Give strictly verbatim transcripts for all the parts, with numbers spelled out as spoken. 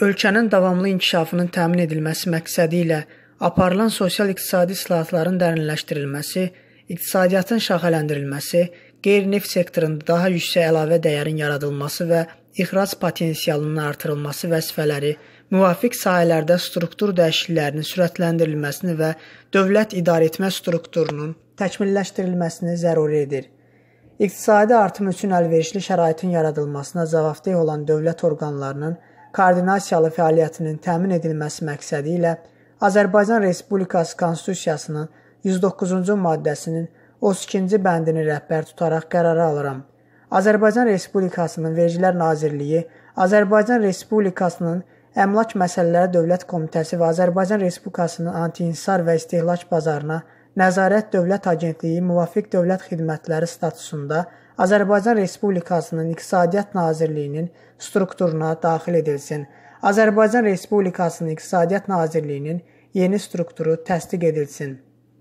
Ölkənin davamlı inkişafının təmin edilməsi məqsədi ilə aparılan sosial-iqtisadi islahatların dərinləşdirilməsi, iqtisadiyyatın şaxələndirilməsi, qeyri-neft sektorunda daha yüksək əlavə dəyərin yaradılması və ixrac potensialının artırılması vəzifələri, müvafiq sahələrdə struktur dəyişikliklərinin sürətləndirilməsini və dövlət idarəetmə strukturunun təkmilləşdirilməsini zəruri edir. İqtisadi artım üçün əlverişli şəraitin yaradılmasına cavabdeh olan dövlət orqanlarının koordinasiyalı fəaliyyətinin təmin edilməsi məqsədi ilə Azərbaycan Respublikası Konstitusiyasının yüz doqquzuncu maddəsinin otuz ikinci bəndini rəhbər tutaraq qərara alıram. Azərbaycan Respublikasının Vergilər Nazirliyi, Azərbaycan Respublikasının Əmlak Məsələləri Dövlət Komitəsi və Azərbaycan Respublikasının Anti-İnsar və İstehlak Bazarına Nəzarət Dövlət Agentliyi müvafiq dövlət xidmətləri statusunda Azərbaycan Respublikasının İqtisadiyyat Nazirliyinin strukturuna daxil edilsin. Azərbaycan Respublikasının İqtisadiyyat Nazirliyinin yeni strukturu təsdiq edilsin.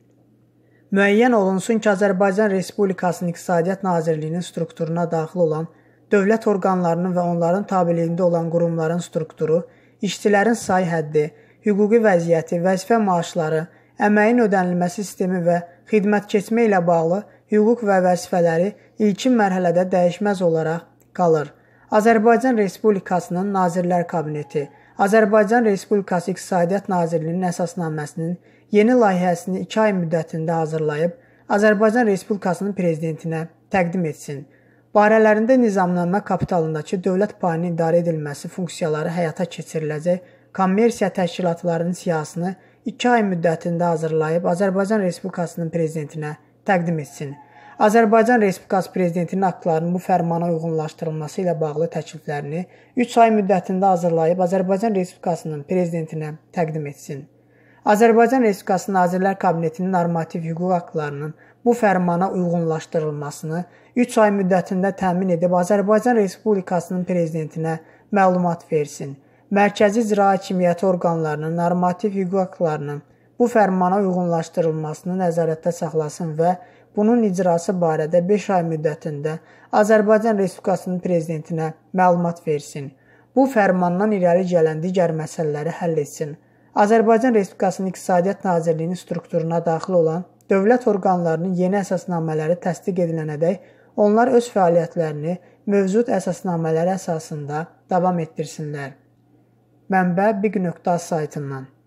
Müəyyən olunsun ki, Azərbaycan Respublikasının İqtisadiyyat Nazirliyinin strukturuna daxil olan dövlət orqanlarının və onların tabeliyində olan qurumların strukturu, işçilərin sayı həddi, hüquqi vəziyyəti, vəzifə maaşları, əməyin ödənilməsi sistemi və xidmət keçmə ilə bağlı hüquq və vəzifələri ilkin mərhələdə dəyişməz olaraq qalır. Azərbaycan Respublikasının Nazirlər Kabineti, Azərbaycan Respublikası İqtisadiyyat Nazirliyinin əsasnaməsinin yeni layihəsini iki ay müddətində hazırlayıb, Azərbaycan Respublikasının Prezidentinə təqdim etsin. Barələrində nizamnamə kapitalındakı dövlət payının idarə edilməsi funksiyaları həyata keçiriləcək kommersiya təşkilatlarının siyahısını iki ay müddətində hazırlayıb Azərbaycan Respublikasının Prezidentinə təqdim etsin. Azərbaycan Respublikası Prezidentinin aktlarının bu fərmana uyğunlaşdırılması ilə bağlı təkliflərini üç ay müddətində hazırlayıb Azərbaycan Respublikasının Prezidentinə təqdim etsin. Azərbaycan Respublikası Nazirlər Kabinetinin normativ hüquq aktlarının bu fərmana uyğunlaşdırılmasını üç ay müddətində təmin edib Azərbaycan Respublikasının Prezidentinə məlumat versin. Mərkəzi İcra Hakimiyyəti orqanlarının normativ hüquq aktlarının bu fərmana uyğunlaşdırılmasını nəzarətdə saxlasın və bunun icrası barədə beş ay müddətində Azərbaycan Respublikasının Prezidentinə məlumat versin. Bu fərmandan irəli gələn digər məsələləri həll etsin. Azərbaycan Respublikasının İqtisadiyyat Nazirliyinin strukturuna daxil olan dövlət orqanlarının yeni əsasnamələri təsdiq edilənədək onlar öz fəaliyyətlərini mövcud əsasnamələri əsasında davam etdirsinlər. Mənbə Big nöqta az saytından.